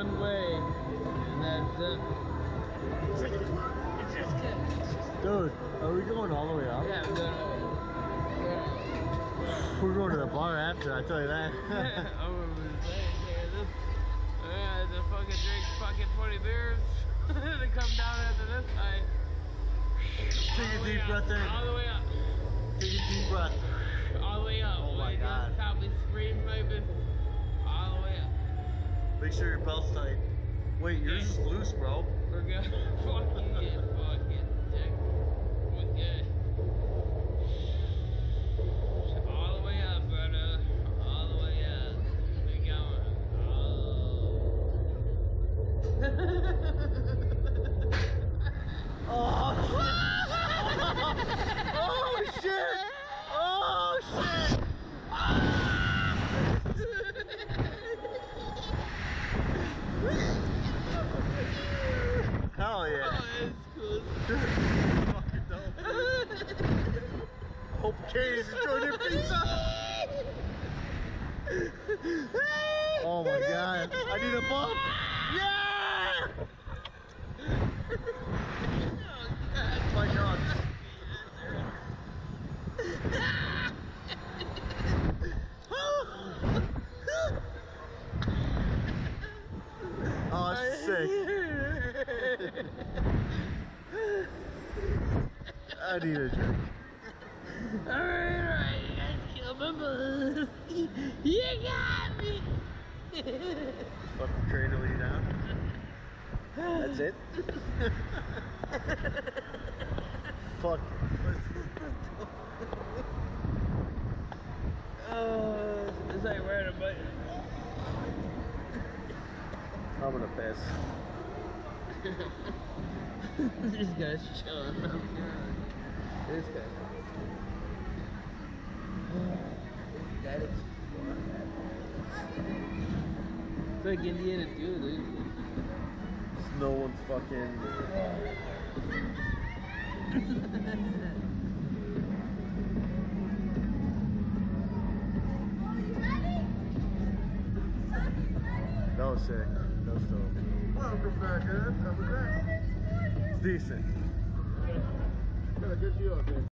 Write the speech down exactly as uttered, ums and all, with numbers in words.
one way, and that's it. It's just good. Dude, are we going all the way up? Yeah, we're going all the way up. We're going to the bar after, I tell you that. I was saying, yeah, this, uh, to fucking drink fucking twenty beers to come down after this night. Take a deep breath in. All the way up. Take a deep breath. All the way up. Oh my God. Probably scream my business. All the way up. Make sure your belt's tight. Wait, yours is loose, bro. We're good. Fuck you, fucking dick. We're good. All the way up, brother. All the way up. We're going. Oh. Oh shit! Oh shit! Hell yeah! Oh, that's cool. Fucking dope. Hope Katie's enjoying your pizza. Oh my god! I need a bump. Yeah! My nuts. Oh, that's sick. I need a drink. Alright, alright, you guys kill my buzz. You got me. Fucking train to lead down. That's it? Fuck. Oh, it's like wearing a button. I'm gonna piss. This guy's chilling. This guy. That is it's like Indiana too, dude. No one's fucking. That was sick. That was dope. Welcome back, guys. How was that? It's decent. Got a good view up there.